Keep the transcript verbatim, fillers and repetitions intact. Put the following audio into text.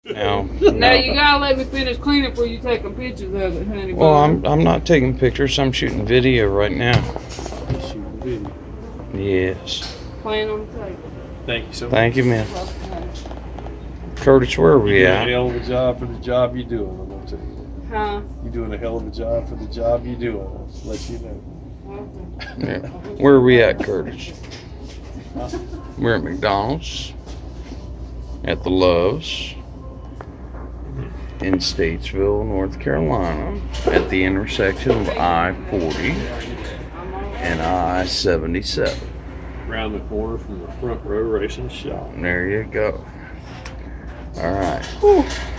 Now, Now now you gotta let me finish cleaning before you taking pictures of it, honey. well, I'm I'm not taking pictures. I'm shooting video right now. Shooting video. Yes. Playing on the table. Thank you so much. Thank you, man. Curtis, where are we You're doing at? a hell of a job for the job you're doing. I'm gonna tell you. Huh? You're doing a hell of a job for the job you're doing. I'll let you know. Okay. Yeah. Where are we at, Curtis? We're at McDonald's, at the Loves, in Statesville, North Carolina, at the intersection of I forty and I seventy-seven. Around the corner from the Front Row Racing Shop. There you go. All right. Whew.